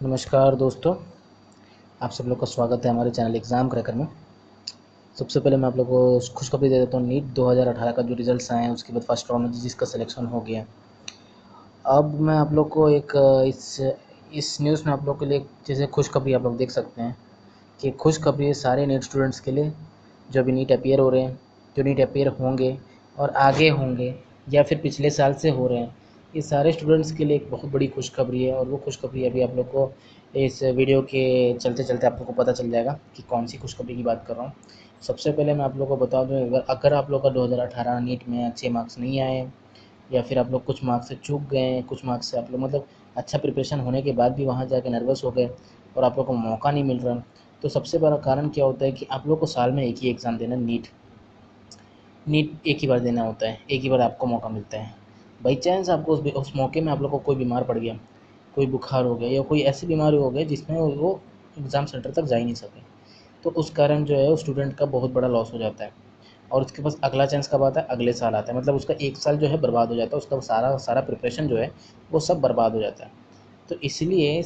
नमस्कार दोस्तों, आप सब लोग का स्वागत है हमारे चैनल एग्ज़ाम क्रैकर में। सबसे पहले मैं आप लोगों को खुशखबरी दे देता हूँ। नीट 2018 का जो रिज़ल्ट्स आए हैं उसके बाद फर्स्ट राउंड में जिसका सिलेक्शन हो गया। अब मैं आप लोग को एक इस न्यूज़ में आप लोग के लिए जैसे खुशखबरी आप लोग देख सकते हैं कि खुशखबरी है सारे नीट स्टूडेंट्स के लिए जो अभी नीट अपीयर हो रहे हैं, जो नीट अपीयर होंगे और आगे होंगे या फिर पिछले साल से हो रहे हैं। ये सारे स्टूडेंट्स के लिए एक बहुत बड़ी खुशखबरी है और वो खुशखबरी अभी आप लोग को इस वीडियो के चलते चलते आप लोग को पता चल जाएगा कि कौन सी खुशखबरी की बात कर रहा हूँ। सबसे पहले मैं आप लोग को बता दूँ, अगर आप लोग का 2018 नीट में अच्छे मार्क्स नहीं आए या फिर आप लोग कुछ मार्क्स से चूक गए हैं, कुछ मार्क्स से आप लोग मतलब अच्छा प्रिपरेशन होने के बाद भी वहाँ जाके नर्वस हो गए और आप लोग को मौका नहीं मिल रहा, तो सबसे बड़ा कारण क्या होता है कि आप लोग को साल में एक ही एग्ज़ाम देना, नीट एक ही बार देना होता है, एक ही बार आपको मौका मिलता है। बाई चांस आपको उस मौके में आप लोग को कोई बीमार पड़ गया, कोई बुखार हो गया या कोई ऐसी बीमारी हो गई जिसमें वो एग्ज़ाम सेंटर तक जा ही नहीं सके, तो उस कारण जो है वो स्टूडेंट का बहुत बड़ा लॉस हो जाता है और उसके पास अगला चांस कब आता है? अगले साल आता है। मतलब उसका एक साल जो है बर्बाद हो जाता है, उसका सारा सारा प्रिपरेशन जो है वो सब बर्बाद हो जाता है। तो इसलिए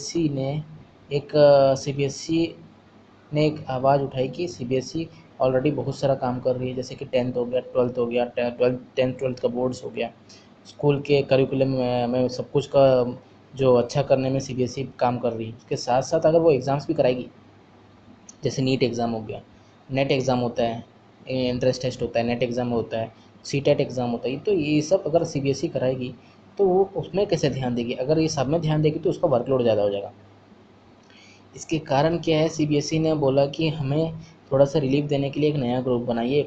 सीबीएसई ने एक आवाज़ उठाई कि सीबीएसई ऑलरेडी बहुत सारा काम कर रही है, जैसे कि 10th हो गया, 12th हो गया, 10th 12th का बोर्ड्स हो गया, स्कूल के करिकुलम में सब कुछ का जो अच्छा करने में सीबीएसई काम कर रही है। उसके साथ साथ अगर वो एग्ज़ाम्स भी कराएगी, जैसे नीट एग्ज़ाम हो गया, नेट एग्ज़ाम होता है, एंट्रेंस टेस्ट होता है, नेट एग्ज़ाम होता है, सीटेट एग्ज़ाम होता है, तो ये सब अगर सीबीएसई कराएगी तो वो उसमें कैसे ध्यान देगी? अगर ये सब में ध्यान देगी तो उसका वर्कलोड ज़्यादा हो जाएगा। इसके कारण क्या है, सीबीएसई ने बोला कि हमें थोड़ा सा रिलीफ देने के लिए एक नया ग्रुप बनाइए,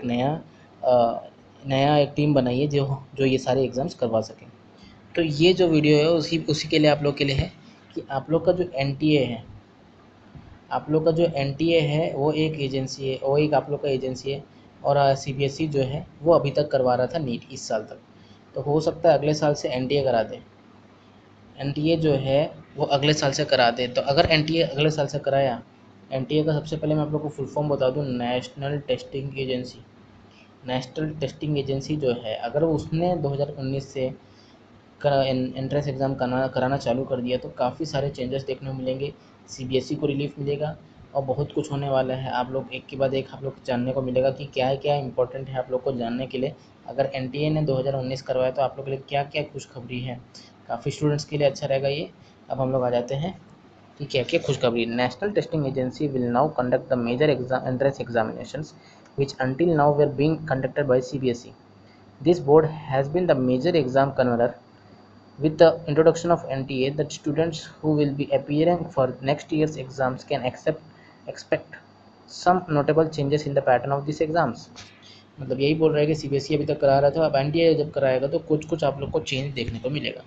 नया एक टीम बनाइए जो जो ये सारे एग्ज़ाम्स करवा सकें। तो ये जो वीडियो है उसी उसी के लिए आप लोग के लिए है कि आप लोग का जो एनटीए है, आप लोग का जो एनटीए है वो एक एजेंसी है, वो एक आप लोग का एजेंसी है और सीबीएसई जो है वो अभी तक करवा रहा था नीट इस साल तक। तो हो सकता है अगले साल से एनटीए करा दे, एनटीए जो है वो अगले साल से करा दे। तो अगर एनटीए अगले साल से कराया, एनटीए का सबसे पहले मैं आप लोग को फुल फॉर्म बता दूं, national testing agency. National testing agency जो है अगर उसने 2019 से एंट्रेंस एग्ज़ाम कराना चालू कर दिया तो काफ़ी सारे चेंजेस देखने को मिलेंगे, सीबीएसई को रिलीफ मिलेगा और बहुत कुछ होने वाला है। आप लोग एक के बाद एक आप लोग जानने को मिलेगा कि क्या क्या इंपॉर्टेंट है आप लोग को जानने के लिए। अगर एनटीए ने 2019 करवाया तो आप लोग के लिए क्या क्या खुशखबरी है, काफ़ी स्टूडेंट्स के लिए अच्छा रहेगा ये। अब हम लोग आ जाते हैं कि क्या क्या खुशखबरी। National testing agency will now conduct the major entrance examinations which until now were being conducted by CBSE. This board has been the major exam convener. With the introduction of NTA, the students who will be appearing for next year's exams can expect some notable changes in the pattern of these exams. मतलब यही बोल रहा है कि CBSE अभी तक करा रहा था, अब एनटीए जब कराएगा तो कुछ कुछ आप लोग को चेंज देखने को मिलेगा।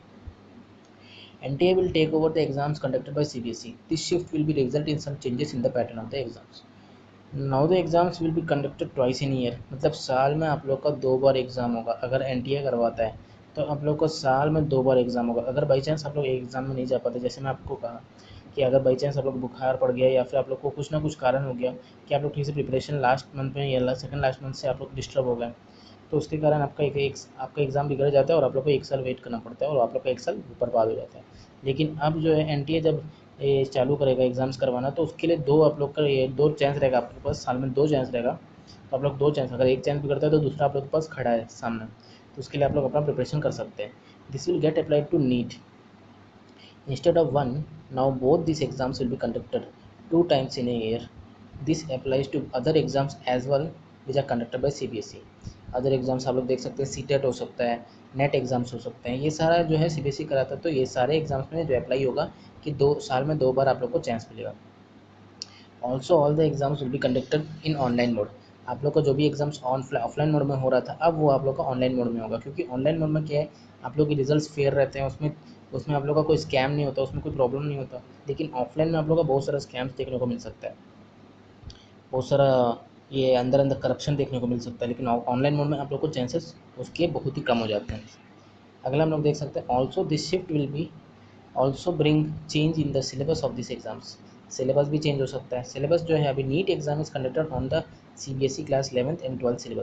NTA will take over the exams conducted by CBSE. This shift will be result in some changes in the pattern of the exams. Now the exams will be conducted twice in a year. मतलब साल में आप लोग का 2 बार exam होगा। अगर NTA करवाता है तो आप लोग को साल में 2 बार एग्ज़ाम होगा। अगर बाई चांस आप लोग एग्ज़ाम में नहीं जा पाते, जैसे मैं आपको कहा कि अगर बाई चांस आप लोग बुखार पड़ गया या फिर आप लोग को कुछ ना कुछ कारण हो गया कि आप लोग ठीक से प्रिपरेशन लास्ट मंथ में या सेकंड लास्ट मंथ से आप लोग डिस्टर्ब हो गए, तो उसके कारण आपका एग्ज़ाम बिगड़ जाता है और आप लोग को एक साल वेट करना पड़ता है और आप लोग का एक साल बर्बाद हो जाता है। लेकिन अब जो है एनटीए जब ये चालू करेगा एग्ज़ाम्स करवाना तो उसके लिए दो आप लोग का ये 2 चांस रहेगा आपके पास, साल में 2 चांस रहेगा। तो आप लोग 2 चांस, अगर एक चांस बिगड़ता है तो दूसरा आप लोग के पास खड़ा है सामने, तो उसके लिए आप लोग अपना प्रिपरेशन कर सकते हैं। This will get applied to NEET instead of one. Now both these exams will be conducted 2 times in a year. This applies to other exams as well which are conducted by CBSE. Other exams आप लोग देख सकते हैं, CTET हो सकता है, net exams हो सकते हैं, ये सारा जो है सीबीएसई कराता है। तो ये सारे एग्ज़ाम्स में जो अप्लाई होगा कि 2 साल में 2 बार आप लोग को चांस मिलेगा। Also all the exams will be conducted in online mode. आप लोग का जो भी एग्ज़ाम्स ऑफलाइन मोड में हो रहा था अब वो आप लोग का ऑनलाइन मोड में होगा, क्योंकि ऑनलाइन मोड में क्या है, आप लोग के रिजल्ट्स फेयर रहते हैं, उसमें उसमें आप लोग का कोई स्कैम नहीं होता, उसमें कोई प्रॉब्लम नहीं होता। लेकिन ऑफलाइन में आप लोग का बहुत सारा स्कैम्स देखने को मिल सकता है, बहुत सारा ये अंदर अंदर करप्शन देखने को मिल सकता है। लेकिन ऑनलाइन मोड में आप लोग को चांसेस उसके बहुत ही कम हो जाते हैं। अगला हम लोग देख सकते हैं, also this shift will be also bring change in the syllabus of this exams. Syllabus भी चेंज हो सकता है। सिलेबस जो है, अभी NEET exam is conducted on the CBSE class 11th and 12th syllabus.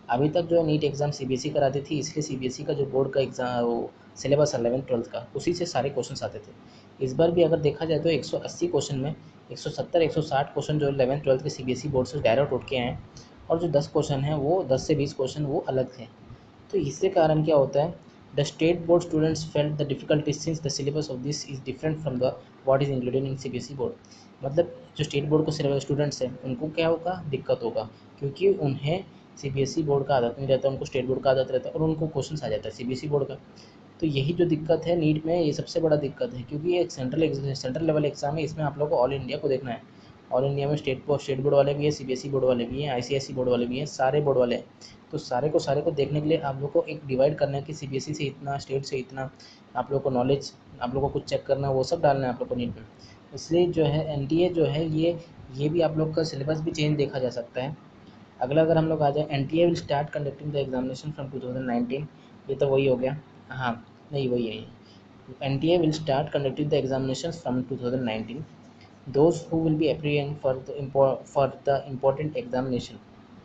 अभी तक जो है नीट एग्ज़ाम सीबीएसई कराती थी, इसलिए सीबीएसई का जो बोर्ड का एग्ज़ाम वो सिलेबस 11th-12th का उसी से सारे क्वेश्चन आते थे। इस बार भी अगर देखा जाए तो 180 क्वेश्चन में 170-160 क्वेश्चन जो 11th-12th के सीबीएसई बोर्ड से डायरेक्ट उठ के आए हैं, और जो 10 क्वेश्चन हैं वो 10 से 20 क्वेश्चन वो अलग थे। तो इससे कारण क्या होता है, the state board students felt the difficulty since the syllabus of this is different from the what is included in CBSE board. मतलब जो स्टेट बोर्ड को स्टूडेंट्स हैं उनको क्या होगा, दिक्कत होगा, क्योंकि उन्हें सीबीएसई बोर्ड का आदत नहीं रहता, उनको स्टेट बोर्ड का आदत रहता है और उनको क्वेश्चन आ जाता है सीबीएसई बोर्ड का। तो यही जो दिक्कत है नीट में, ये सबसे बड़ा दिक्कत है, क्योंकि ये एक सेंट्रल लेवल एग्जाम है, इसमें आप लोग को ऑल इंडिया को देखना है। ऑल इंडिया में स्टेट बोर्ड वाले भी हैं, सीबीएसई बोर्ड वाले भी हैं, आईसीएसई बोर्ड वाले भी हैं, सारे बोर्ड वाले हैं। तो सारे को देखने के लिए आप लोग को एक डिवाइड करना है कि सीबीएसई से इतना, स्टेट से इतना, आप लोग को नॉलेज, आप लोग को कुछ चेक करना है, वो सब डालना है आप लोग को नीट में। इसलिए जो है एनटीए जो है ये भी आप लोग का सिलेबस भी चेंज देखा जा सकता है। अगला अगर हम लोग आ जाए, NTA will start conducting the examination from 2019। ये तो वही हो गया, हाँ नहीं वही है। NTA will start conducting the examination from 2019। Those who will be appearing for the important examination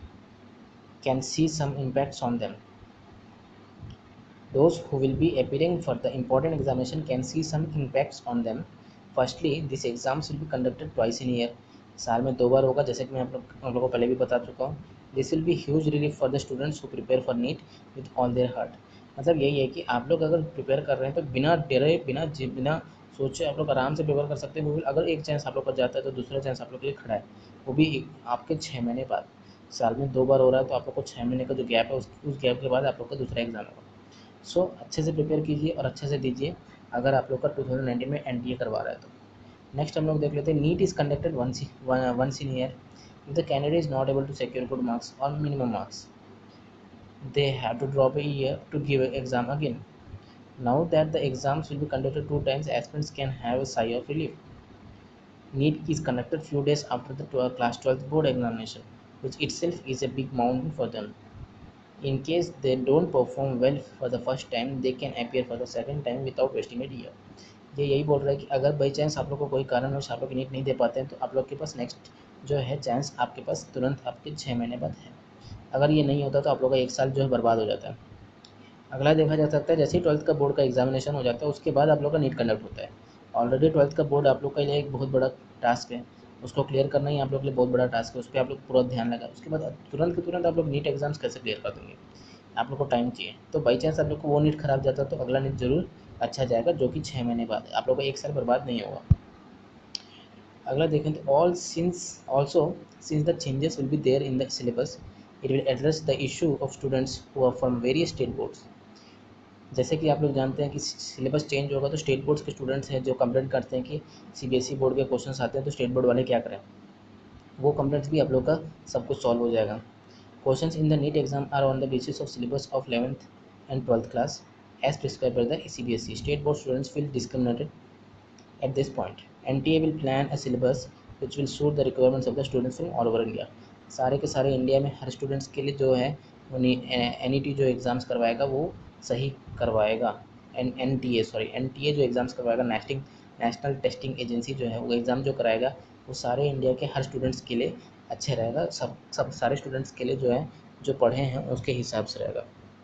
can see some impacts on them. Those who will be appearing for the important examination can see some impacts on them. Firstly, these exams will be conducted twice in a year. साल में 2 बार होगा, जैसे कि मैं आप लोगों को पहले भी बता चुका हूँ। This will be huge relief for the students who prepare for NEET with all their heart. मतलब यही है कि आप लोग अगर प्रिपेयर कर रहे हैं तो बिना डरे, बिना सोचे आप लोग आराम से प्रिपेयर कर सकते हैं। वो अगर एक चांस आप लोग का जाता है तो दूसरा चांस आप लोग के लिए खड़ा है, वो भी आपके 6 महीने बाद। साल में 2 बार हो रहा है तो आप लोग को 6 महीने का जो गैप है उस गैप के बाद आप लोग का दूसरा एग्जाम होगा। सो अच्छे से प्रिपेयर कीजिए और अच्छे से दीजिए, अगर आप लोग का 2019 में एनटीए करवा रहा है तो। नेक्स्ट हम लोग देख लेते हैं, NEET is conducted once in year. If the candidate is not able to secure good marks और minimum marks, they have to drop a year to give an exam again. Now that the exams will be conducted 2 times, aspirants can have a sigh of relief. NEET is conducted few days after the class 12th board examination, which itself is a big mountain for them. In case they don't perform well for the first time, they can appear for the second time without wasting a year. ये यही बोल रहा है कि अगर by chance आप लोग को कोई कारणवश आप लोग नीट नहीं दे पाते हैं तो आप लोग के पास नेक्स्ट जो है चांस आपके पास तुरंत आपके 6 महीने बाद है। अगर ये नहीं होता तो आप लोग का 1 साल जो है बर्बाद हो जाता है। अगला देखा जा सकता है, जैसे ही 12th का बोर्ड का एग्जामिनेशन हो जाता है उसके बाद आप लोग का नीट कंडक्ट होता है। ऑलरेडी 12th का बोर्ड आप लोग के लिए एक बहुत बड़ा टास्क है, उसको क्लियर करना ही आप लोग के लिए बहुत बड़ा टास्क है, उस पर आप लोग पूरा ध्यान लगा। उसके बाद तुरंत के तुरंत आप लोग नीट एग्जाम्स कैसे क्लियर कर देंगे, आप लोग को टाइम चाहिए। तो बाई चांस आप लोग को वो नीट खराब जाता है तो अगला नीट जरूर अच्छा जाएगा, जो कि 6 महीने बाद है, आप लोग को 1 साल बर्बाद नहीं होगा। अगला देखें तो since the changes will be there in the syllabus, it will address the issue of students who are from various state boards. जैसे कि आप लोग जानते हैं कि सिलेबस चेंज होगा तो स्टेट बोर्ड्स के स्टूडेंट्स हैं जो कंप्लेंट करते हैं कि सीबीएसई बोर्ड के क्वेश्चंस आते हैं तो स्टेट बोर्ड वाले क्या करें, वो कंप्लेंट्स भी आप लोग का सब कुछ सॉल्व हो जाएगा। Questions in the NEET exam are on the basis of syllabus of 11th and 12th class as prescribed by the CBSE. State board students feel discriminated at this point. NTA will plan a syllabus which will suit the requirements of the students from all over India. सारे के सारे India में हर students के लिए जो है वो NET जो एग्ज़ाम्स करवाएगा वो सही करवाएगा। NTA जो एग्ज़ाम्स करवाएगा, नेशनल टेस्टिंग एजेंसी जो है वो एग्ज़ाम जो कराएगा वो सारे इंडिया के हर स्टूडेंट्स के लिए अच्छे रहेगा। सब सारे स्टूडेंट्स के लिए जो है जो पढ़े हैं उसके हिसाब से रहेगा।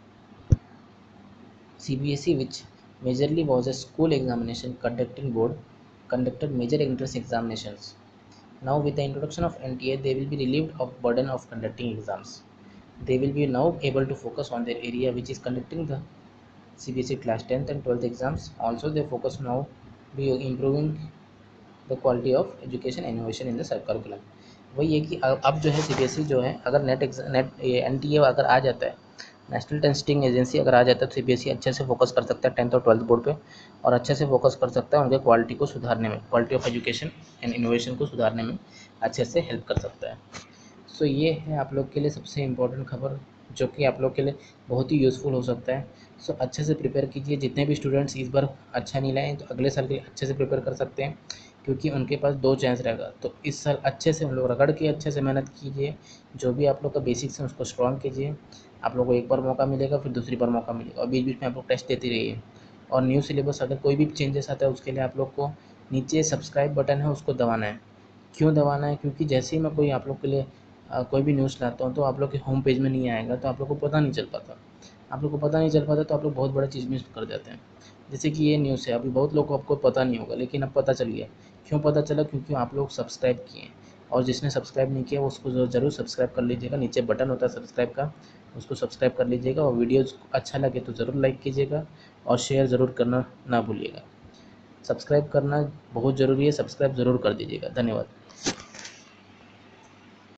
CBSE, which majorly was a school examination conducting board, conducted major entrance examinations. Now with the introduction of NTA, they will be relieved of burden of conducting exams. They will be now able to focus on their area, which is conducting the CBSE class 10th and 12th exams. Also, their focus now be improving the quality of education innovation in the sub curriculum. वही है कि अब जो है CBSE जो है अगर net NTA अगर आ जाता है, नेशनल टेस्टिंग एजेंसी अगर आ जाता है तो सीबीएसई अच्छे से फोकस कर सकता है 10th और 12th बोर्ड पे, और अच्छे से फोकस कर सकता है उनके क्वालिटी को सुधारने में, quality of education and innovation को सुधारने में अच्छे से हेल्प कर सकता है। सो ये है आप लोग के लिए सबसे इम्पोर्टेंट खबर, जो कि आप लोग के लिए बहुत ही यूज़फुल हो सकता है। सो अच्छे से प्रिपेयर कीजिए। जितने भी स्टूडेंट्स इस बार अच्छा नहीं लाए तो अगले साल के लिए अच्छे से प्रिपेयर कर सकते हैं, क्योंकि उनके पास 2 चांस रहेगा। तो इस साल अच्छे से हम लोग रगड़ के अच्छे से मेहनत कीजिए, जो भी आप लोग का बेसिक्स है उसको स्ट्रॉन्ग कीजिए। आप लोग को एक बार मौका मिलेगा, फिर दूसरी बार मौका मिलेगा, और बीच बीच में आप लोग टेस्ट देते रहिए। और न्यू सिलेबस अगर कोई भी चेंजेस आता है उसके लिए आप लोग को नीचे सब्सक्राइब बटन है उसको दबाना है। क्यों दबाना है, क्योंकि जैसे ही मैं कोई आप लोग के लिए कोई भी न्यूज़ लाता हूँ तो आप लोग के होम पेज में नहीं आएगा, तो आप लोग को पता नहीं चल पाता। आप लोग को पता नहीं चल पाता तो आप लोग बहुत बड़ा चीज़ मिस कर जाते हैं। जैसे कि ये न्यूज़ है, अभी बहुत लोग को आपको पता नहीं होगा, लेकिन अब पता चल गया। क्यों पता चला? क्योंकि आप लोग सब्सक्राइब किए, और जिसने सब्सक्राइब नहीं किया वो उसको ज़रूर सब्सक्राइब कर लीजिएगा। नीचे बटन होता है सब्सक्राइब का, उसको सब्सक्राइब कर लीजिएगा, और वीडियोज़ अच्छा लगे तो ज़रूर लाइक कीजिएगा, और शेयर ज़रूर करना ना भूलिएगा। सब्सक्राइब करना बहुत ज़रूरी है, सब्सक्राइब ज़रूर कर दीजिएगा। धन्यवाद।